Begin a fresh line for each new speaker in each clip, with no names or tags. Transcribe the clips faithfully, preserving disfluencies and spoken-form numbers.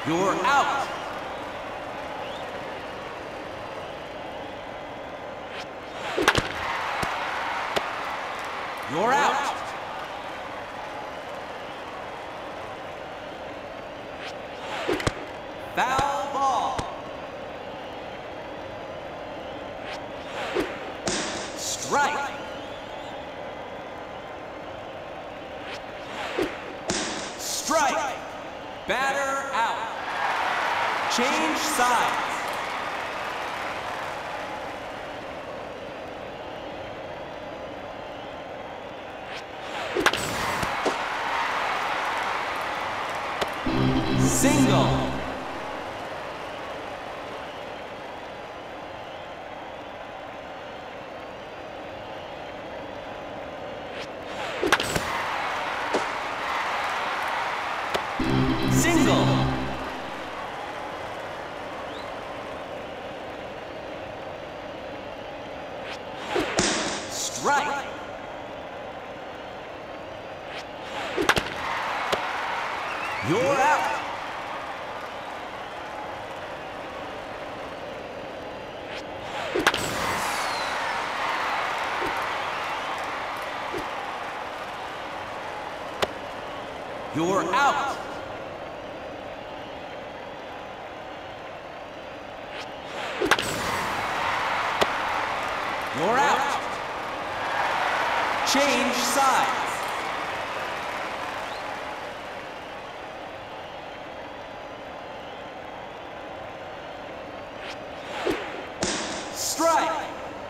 You're out. You're out. Foul ball. Strike. Strike. Batter out. Change sides. Single. Single. Strike. You're out. You're out. You're out. Change sides. Strike.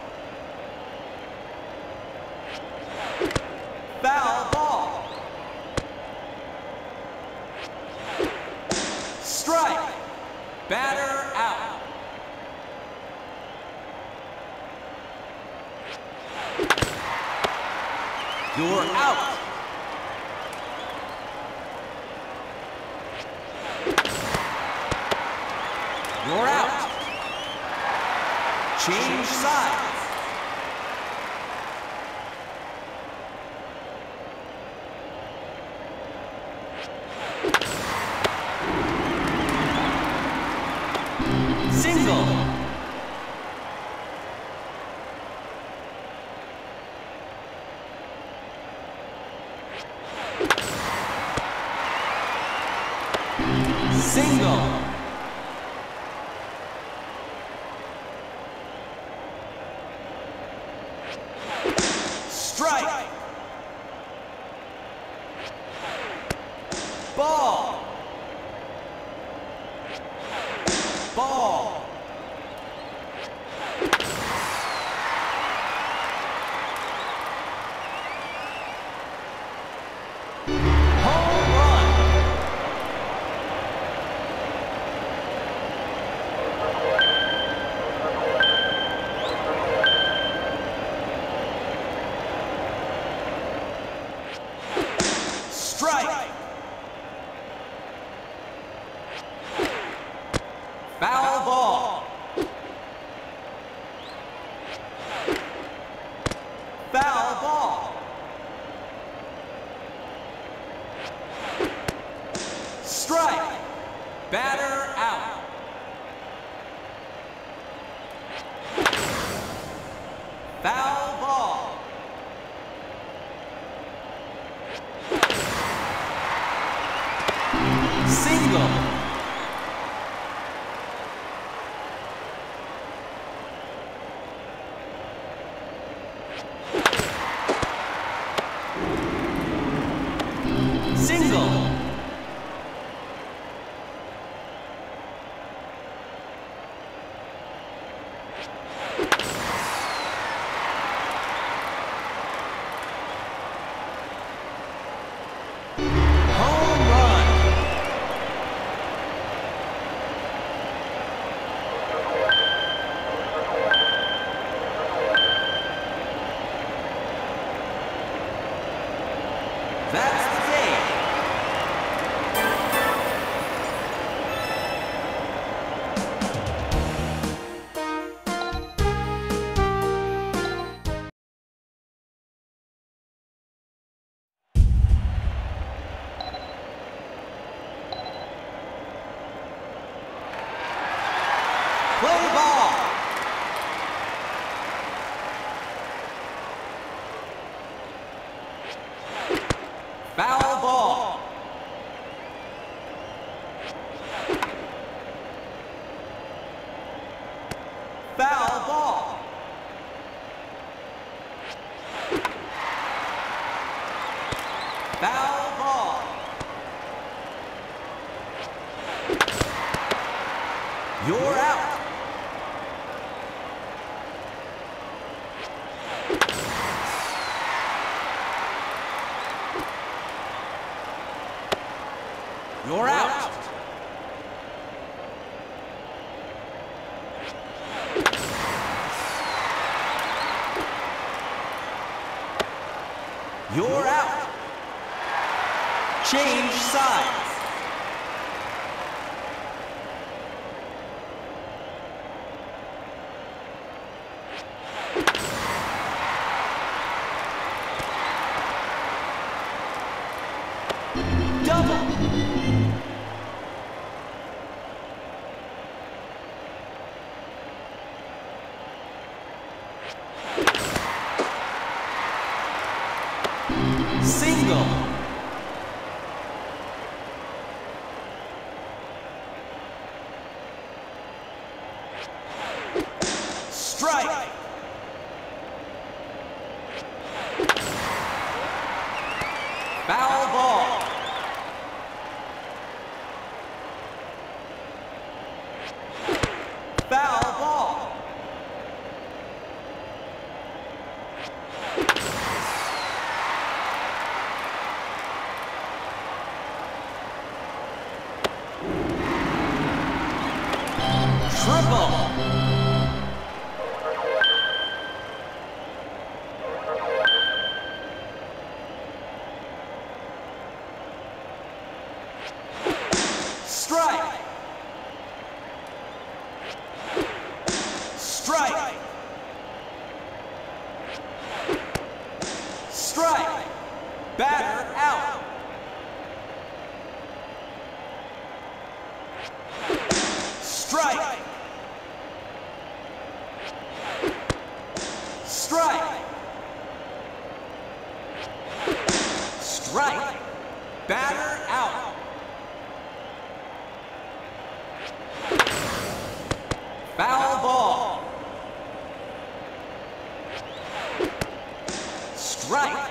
Foul ball. Strike. Batter out. You're out. You're out. Change sides. Single. Single. Strike. Ball. Ball. Strike. Foul ball. Foul ball. Strike. Batter out. Foul ball. Single. Single. That's the day. Foul ball. Foul ball. Foul ball. You're out. You're out. You're out. Change sides. Double. Single. Strike. Foul ball. Foul ball. Triple. Strike. Strike. Strike. Batter out. Strike. Strike. Strike. Batter out. Foul ball. Strike.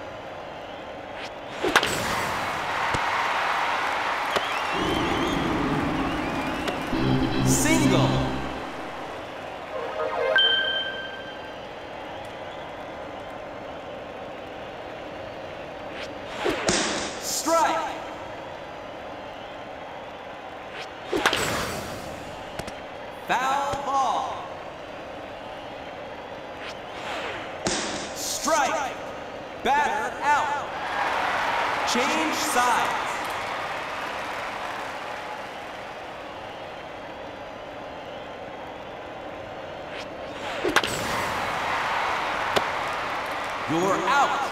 Single. Strike. Foul ball. Strike. Batter out. Change sides. You're out.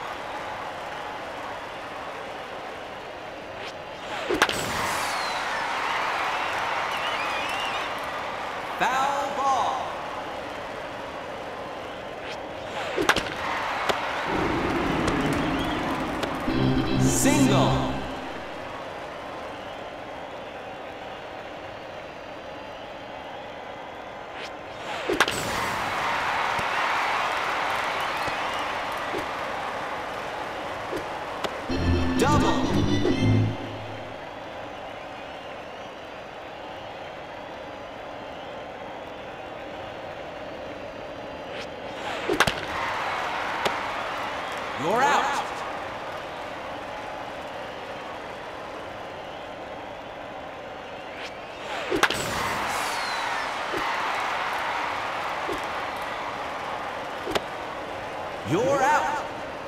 Foul ball. Single. Double. You're out. You're out.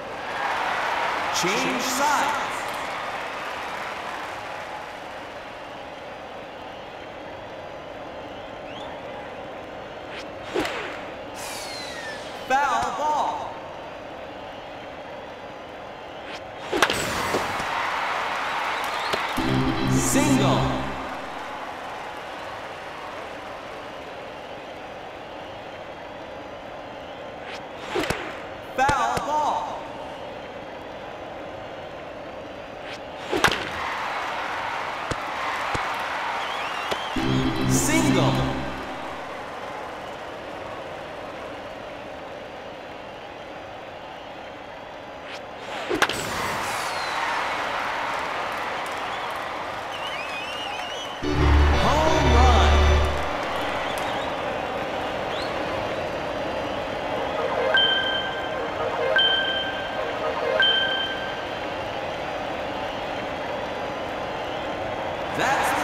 Change sides. Foul ball. Single. Foul ball. Single. Home run. That's